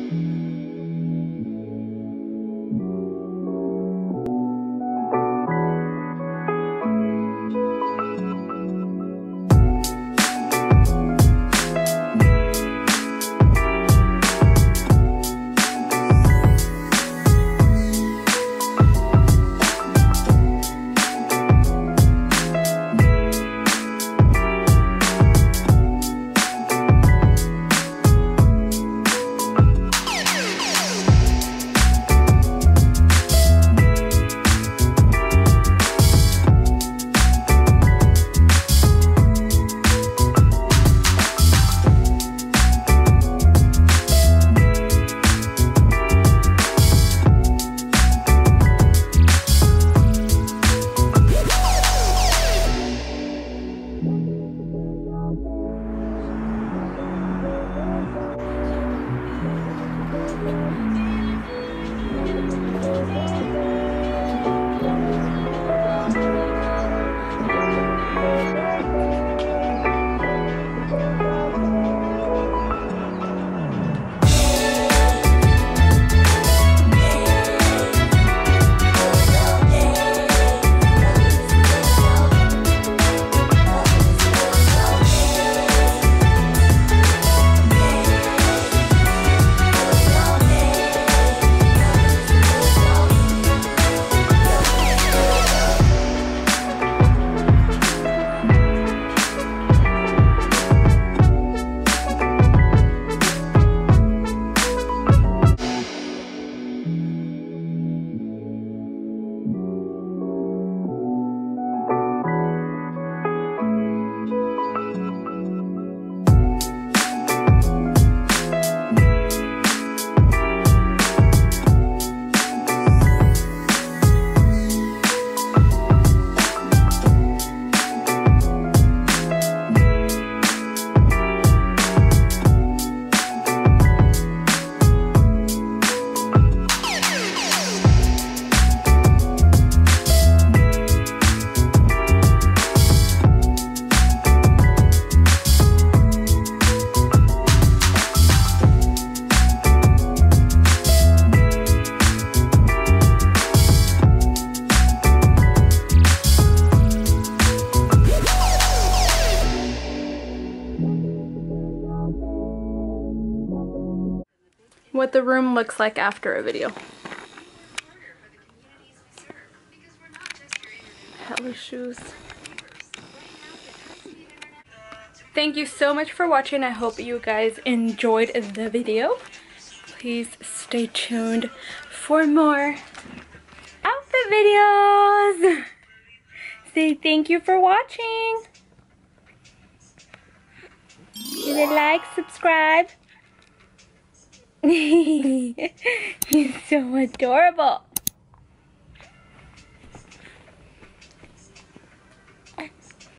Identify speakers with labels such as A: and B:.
A: What the room looks like after a video. Hella shoes. Thank you so much for watching. I hope you guys enjoyed the video. Please stay tuned for more outfit videos. Say thank you for watching. Give a like, subscribe. You're so adorable.